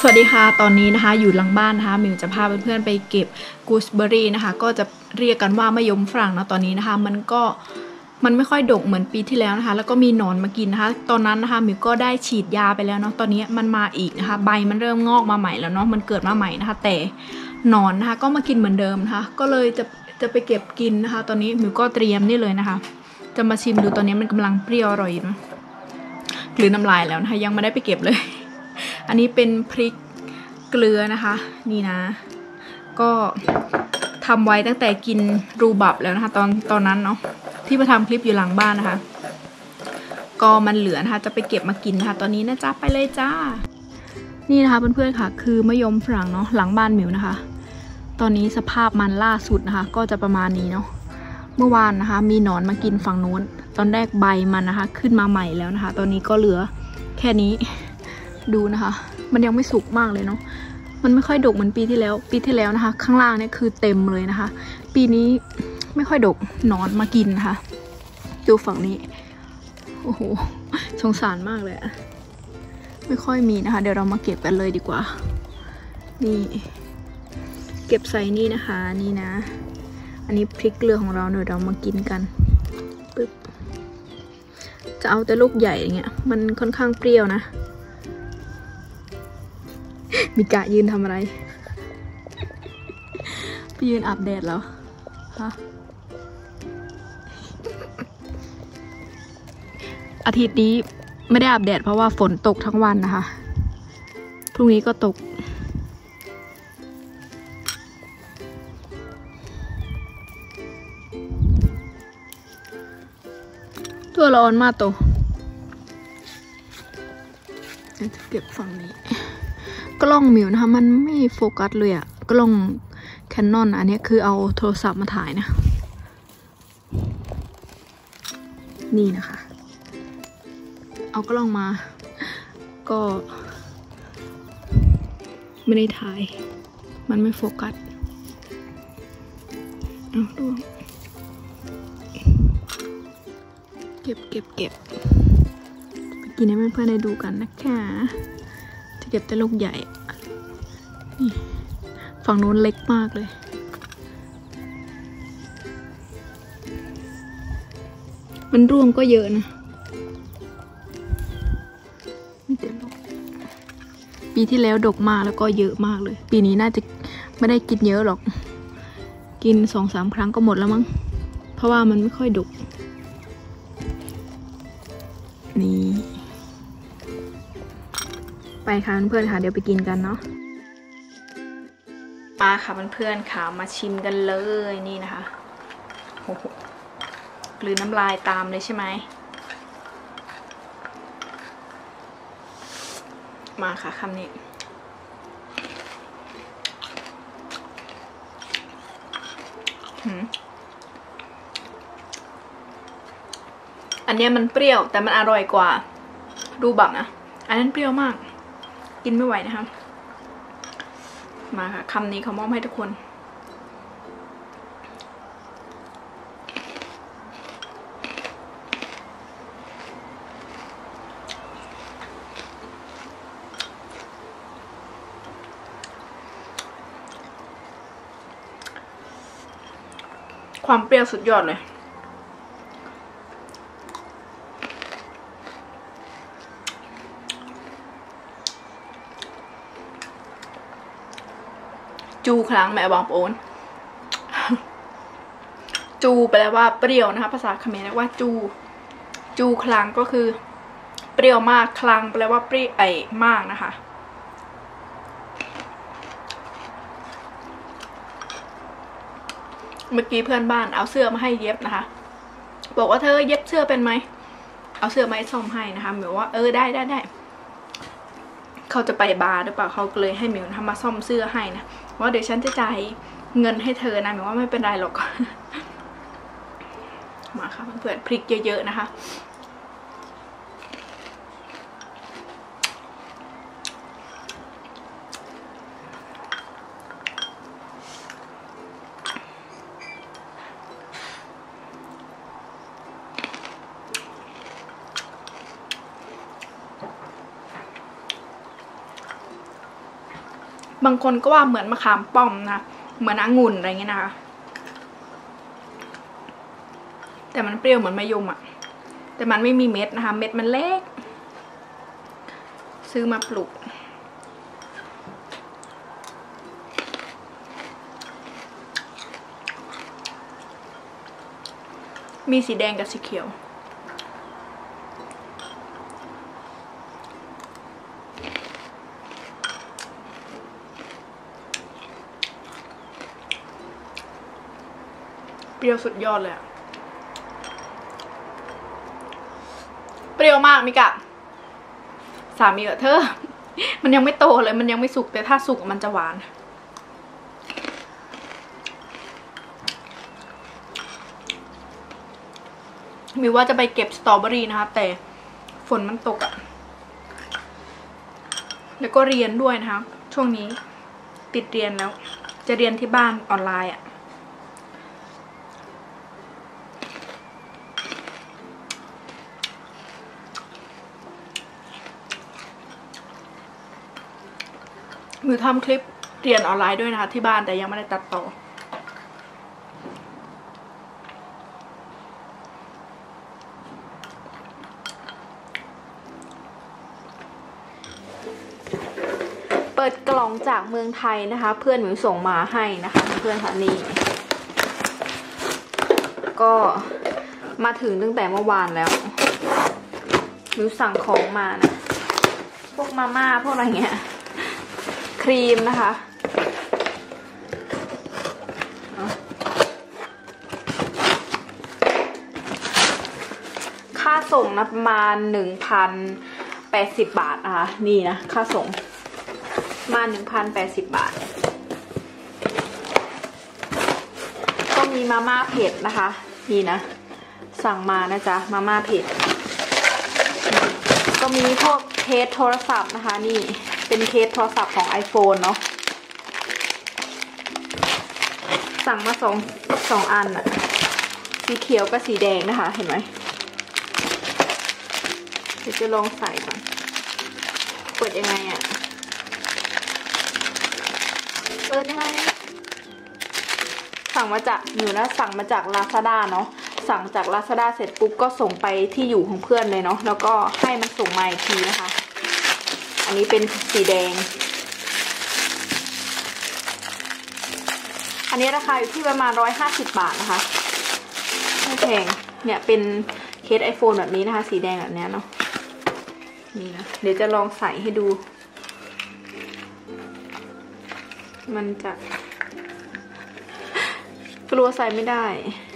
สวัสดีค่ะตอนนี้นะคะอยู่หลังบ้านนะคะมิวจะพาเพื่อนๆไปเก็บกูสเบอรี่นะคะก็จะเรียกกันว่ามะยมฝรั่งนะตอนนี้นะคะมันไม่ค่อยดกเหมือนปีที่แล้วนะคะแล้วก็มีหนอนมากินนะคะตอนนั้นนะคะมิวก็ได้ฉีดยาไปแล้วเนาะตอนนี้มันมาอีกนะคะใบมันเริ่มงอกมาใหม่แล้วเนาะมันเกิดมาใหม่นะคะแต่หนอนนะคะก็มากินเหมือนเดิมนะคะก็เลยจะไปเก็บกินนะคะตอนนี้มิวก็เตรียมนี่เลยนะคะจะมาชิมดูตอนนี้มันกำลังเปรี้ยวอร่อยนะกลืนน้ำลายแล้วนะคะยังไม่ได้ไปเก็บเลยอันนี้เป็นพริกเกลือนะคะนี่นะก็ทำไว้ตั้งแต่กินรูบับแล้วนะคะตอนนั้นเนาะที่มาทำคลิปอยู่หลังบ้านนะคะก็มันเหลือนะคะจะไปเก็บมากินนะคะตอนนี้นะจ๊ะไปเลยจ้านี่นะคะเพื่อนๆค่ะคือมะยมฝรั่งเนาะหลังบ้านหมิวนะคะตอนนี้สภาพมันล่าสุดนะคะก็จะประมาณนี้เนาะเมื่อวานนะคะมีหนอนมากินฝั่งนู้นตอนแรกใบมันนะคะขึ้นมาใหม่แล้วนะคะตอนนี้ก็เหลือแค่นี้ดูนะคะมันยังไม่สุกมากเลยเนาะมันไม่ค่อยดกเหมือนปีที่แล้วนะคะข้างล่างเนี่ยคือเต็มเลยนะคะปีนี้ไม่ค่อยดกหนอนมากินนะคะดูฝั่งนี้โอ้โหสงสารมากเลยไม่ค่อยมีนะคะเดี๋ยวเรามาเก็บกันเลยดีกว่านี่เก็บใส่นี่นะคะนี่นะอันนี้พริกเกลือของเราเดี๋ยวเรามากินกันปึ๊บจะเอาแต่ลูกใหญ่อย่างเงี้ยมันค่อนข้างเปรี้ยวนะมีกะยืนทำอะไรไปยืนอาบแดดแล้วฮะอาทิตย์นี้ไม่ได้อาบแดดเพราะว่าฝนตกทั้งวันนะคะพรุ่งนี้ก็ตกตัวร้อนมากตัวจะเก็บฝั่งนี้กล้องมิวนะคะมันไม่โฟกัสเลยอะกล้องแคนนอนอันนี้คือเอาโทรศัพท์มาถ่ายนะนี่นะคะเอากล้องมาก็ไม่ได้ถ่ายมันไม่โฟกัสเอาดูเก็บไปกินให้เพื่อนๆได้ดูกันนะคะจะเก็บแต่ลูกใหญ่นี่ฝั่งนู้นเล็กมากเลยมันร่วงก็เยอะนะปีที่แล้วดกมากแล้วก็เยอะมากเลยปีนี้น่าจะไม่ได้กินเยอะหรอกกิน 2-3 ครั้งก็หมดแล้วมั้งเพราะว่ามันไม่ค่อยดกนี่ไปค่ะเพื่อนๆค่ะเดี๋ยวไปกินกันเนาะมาค่ะเพื่อนๆค่ะมาชิมกันเลยนี่นะคะโอ้โหกลืนน้ำลายตามเลยใช่ไหมมาค่ะคำนี้อันนี้มันเปรี้ยวแต่มันอร่อยกว่าดูบักนะอันนั้นเปรี้ยวมากกินไม่ไหวนะคะมาค่ะคำนี้เขามอบให้ทุกคนความเปรี้ยวสุดยอดเลยจูครั้งแม่บอกโอนจูแปลว่าเปรี้ยวนะคะภาษาเขมรเรียกว่าจูครั้งก็คือเปรี้ยวมากครั้งแปลว่าเปรี้ยวมากนะคะเมื่อกี้เพื่อนบ้านเอาเสื้อมาให้เย็บนะคะบอกว่าเธอเย็บเสื้อเป็นไหมเอาเสื้อมาให้ซ่อมให้นะคะหมิวว่าได้เขาจะไปบาร์หรือเปล่าเขาก็เลยให้หมิวทำมาซ่อมเสื้อให้นะว่าเดี๋ยวฉันจะจ่ายเงินให้เธอนะหมิวว่าไม่เป็นไรหรอกมาค่ะเพื่อนๆพริกเยอะๆนะคะบางคนก็ว่าเหมือนมะขามป้อมนะเหมือนองุ่นอะไรเงี้ยนะคะแต่มันเปรี้ยวเหมือนมะยมอ่ะแต่มันไม่มีเม็ดนะคะเม็ดมันเล็กซื้อมาปลูกมีสีแดงกับสีเขียวเปรี้ยวสุดยอดเลยอะเปรี้ยวมากมิกะสามีกับเธอ มันยังไม่โตเลยมันยังไม่สุกแต่ถ้าสุกมันจะหวานมิวว่าจะไปเก็บสตรอเบอรี่นะคะแต่ฝนมันตกอะแล้วก็เรียนด้วยนะคะช่วงนี้ติดเรียนแล้วจะเรียนที่บ้านออนไลน์อะมิวทำคลิปเรียนออนไลน์ด้วยนะคะที่บ้านแต่ยังไม่ได้ตัดต่อเปิดกล่องจากเมืองไทยนะคะเพื่อนมิวส่งมาให้นะคะเพื่อนค่ะนี่ก็มาถึงตั้งแต่เมื่อวานแล้วมิวสั่งของมานะพวกมาม่าพวกอะไรเงี้ยครีมนะคะค่าส่งนะประมาณ 1,080 บาทนะคะนี่นะค่าส่งมา 1,080 บาทก็มีมาม่าเผ็ดนะคะนี่นะสั่งมานะจ๊ะมาม่าเผ็ดก็มีพวกเคสโทรศัพท์นะคะนี่เป็นเคสโทรศัพท์ของ iPhone เนาะสั่งมาสองอันอะสีเขียวกับสีแดงนะคะเห็นไหมเดี๋ยวจะลองใส่ก่อนเปิดยังไงอะเปิดยังไงสั่งมาจากอยู่นะสั่งมาจาก Lazada เนาะสั่งจาก Lazada เสร็จปุ๊บก็ส่งไปที่อยู่ของเพื่อนเลยเนาะแล้วก็ให้มันส่งมาอีกทีนะคะอันนี้เป็นสีแดงอันนี้ราคาอยู่ที่ประมาณ150 บาทนะคะไม่แพงเนี่ยเป็นเคส iPhone แบบนี้นะคะสีแดงแบบนี้เนาะนี่นะเดี๋ยวจะลองใส่ให้ดูมันจะกลัวใส่ไม่ได้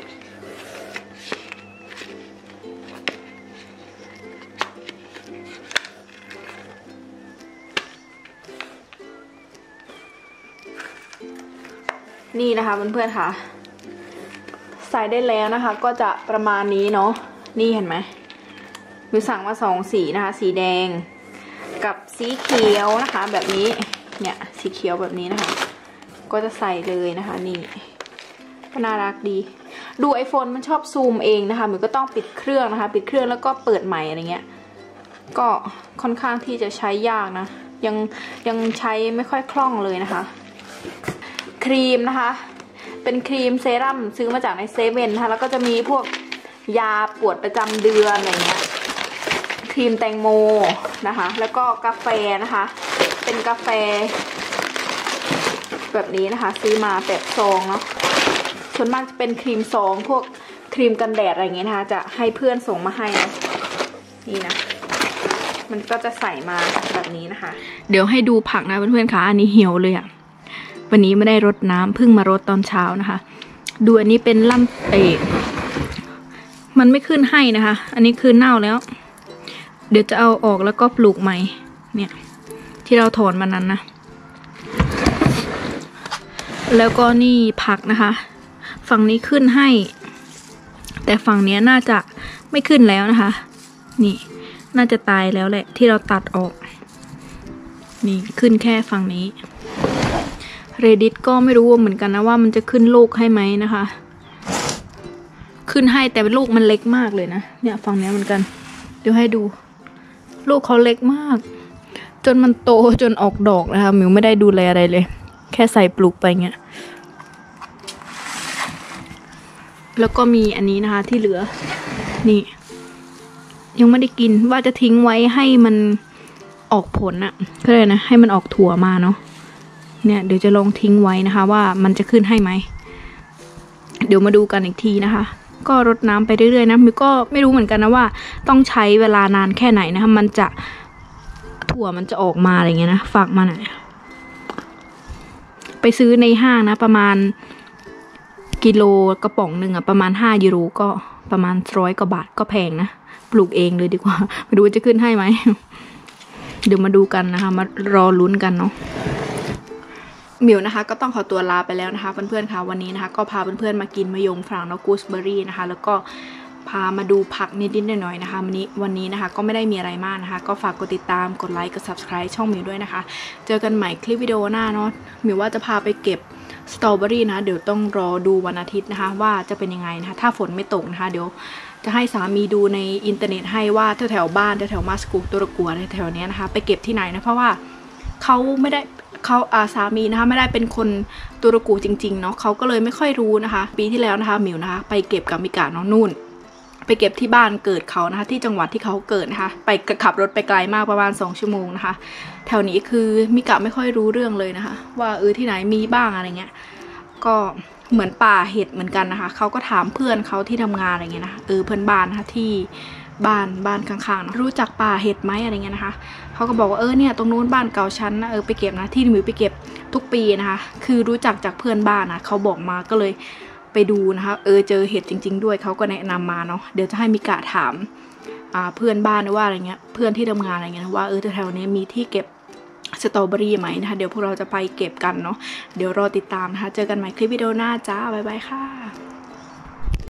นี่นะคะเพื่อนๆค่ะใส่ได้แล้วนะคะก็จะประมาณนี้เนาะนี่เห็นไหมมิวสั่งมา2 สีนะคะสีแดงกับสีเขียวนะคะแบบนี้เนี่ยสีเขียวแบบนี้นะคะก็จะใส่เลยนะคะนี่ก็น่ารักดีดู iPhone มันชอบซูมเองนะคะมิวก็ต้องปิดเครื่องนะคะปิดเครื่องแล้วก็เปิดใหม่อะไรเงี้ยก็ค่อนข้างที่จะใช้ยากนะยังใช้ไม่ค่อยคล่องเลยนะคะครีมนะคะเป็นครีมเซรั่มซื้อมาจากในเซเว่นนะคะแล้วก็จะมีพวกยาปวดประจำเดือนอะไรเงี้ยครีมแตงโมนะคะแล้วก็กาแฟนะคะเป็นกาแฟแบบนี้นะคะซื้อมาแบบซองเนาะส่วนมากจะเป็นครีมซองพวกครีมกันแดดอะไรเงี้ยนะคะจะให้เพื่อนส่งมาให้นะนี่นะมันก็จะใส่มาแบบนี้นะคะเดี๋ยวให้ดูผักนะเพื่อนๆค่ะอันนี้เหี่ยวเลยอะวันนี้ไม่ได้รดน้ำเพิ่งมารดตอนเช้านะคะดูอันนี้เป็นล่ำมันไม่ขึ้นให้นะคะอันนี้คือเน่าแล้วเดี๋ยวจะเอาออกแล้วก็ปลูกใหม่เนี่ยที่เราถอนมานั้นนะแล้วก็นี่ผักนะคะฝั่งนี้ขึ้นให้แต่ฝั่งนี้น่าจะไม่ขึ้นแล้วนะคะนี่น่าจะตายแล้วแหละที่เราตัดออกนี่ขึ้นแค่ฝั่งนี้Reddit ก็ไม่รู้เหมือนกันนะว่ามันจะขึ้นลูกให้ไหมนะคะขึ้นให้แต่ลูกมันเล็กมากเลยนะเนี่ยฝั่งนี้เหมือนกันเดี๋ยวให้ดูลูกเขาเล็กมากจนมันโตจนออกดอกนะคะมิวไม่ได้ดูแลอะไรเลยแค่ใส่ปลูกไปเงี้ยแล้วก็มีอันนี้นะคะที่เหลือนี่ยังไม่ได้กินว่าจะทิ้งไว้ให้มันออกผลอะก็เลยนะให้มันออกถั่วมาเนาะเนี่ยเดี๋ยวจะลองทิ้งไว้นะคะว่ามันจะขึ้นให้ไหมเดี๋ยวมาดูกันอีกทีนะคะก็รดน้ำไปเรื่อยๆนะมิวก็ไม่รู้เหมือนกันนะว่าต้องใช้เวลานานแค่ไหนนะคะมันจะถั่วมันจะออกมาอะไรเงี้ยนะฝากมาหน่อยไปซื้อในห้างนะประมาณกิโลกระป๋องหนึ่งอะประมาณ5 ยูโรก็ประมาณ100 กว่าบาทก็แพงนะปลูกเองเลยดีกว่าไม่รู้จะขึ้นให้ไหมเดี๋ยวมาดูกันนะคะมารอลุ้นกันเนาะมิวนะคะก็ต้องขอตัวลาไปแล้วนะคะเพื่อนๆค่ะวันนี้นะคะก็พาเพื่อนๆมากินมะยมฝรั่งเนาะกูสเบอรี่นะคะแล้วก็พามาดูผักนิดๆหน่อยๆนะคะวันนี้นะคะก็ไม่ได้มีอะไรมากนะคะก็ฝากกดติดตามกดไลค์กด subscribe ช่องมิวด้วยนะคะเจอกันใหม่คลิปวิดีโอหน้าเนาะมิวว่าจะพาไปเก็บสตรอเบอรี่นะเดี๋ยวต้องรอดูวันอาทิตย์นะคะว่าจะเป็นยังไงนะคะถ้าฝนไม่ตกนะคะเดี๋ยวจะให้สามีดูในอินเทอร์เน็ตให้ว่าแถวๆบ้านแถวๆมาสกูตุรกัวแถวๆนี้นะคะไปเก็บที่ไหนนะเพราะว่าเขาไม่ได้สามีนะคะไม่ได้เป็นคนตุรกูจริงๆเนาะเขาก็เลยไม่ค่อยรู้นะคะปีที่แล้วนะคะมิวนะคะไปเก็บกับมิกาเนาะนู่นไปเก็บที่บ้านเกิดเขานะคะที่จังหวัดที่เขาเกิดนะคะไปขับรถไปไกลมากประมาณ2 ชั่วโมงนะคะแถวนี้คือมิกาไม่ค่อยรู้เรื่องเลยนะคะว่าที่ไหนมีบ้างอะไรเงี้ยก็เหมือนป่าเห็ดเหมือนกันนะคะเขาก็ถามเพื่อนเขาที่ทำงานอะไรเงี้ยนะเพื่อนบ้านนะคะที่บ้านข้างๆนะรู้จักป่าเห็ดไหมอะไรเงี้ยนะคะเขาก็บอกว่าเนี่ยตรงนู้นบ้านเก่าชั้นนะไปเก็บนะที่มิวไปเก็บทุกปีนะคะคือรู้จักจากเพื่อนบ้านนะเขาบอกมาก็เลยไปดูนะคะเจอเห็ดจริงๆด้วยเขาก็แนะนำมาเนาะเดี๋ยวจะให้มิกะถามเพื่อนบ้านว่าอะไรเงี้ยเพื่อนที่ทำงานอะไรเงี้ยว่าแถวนี้มีที่เก็บสตรอเบอรี่ไหมนะคะเดี๋ยวพวกเราจะไปเก็บกันเนาะเดี๋ยวรอติดตามนะคะเจอกันใหม่คลิปวิดีโอหน้าจ้าบ๊ายบายค่ะ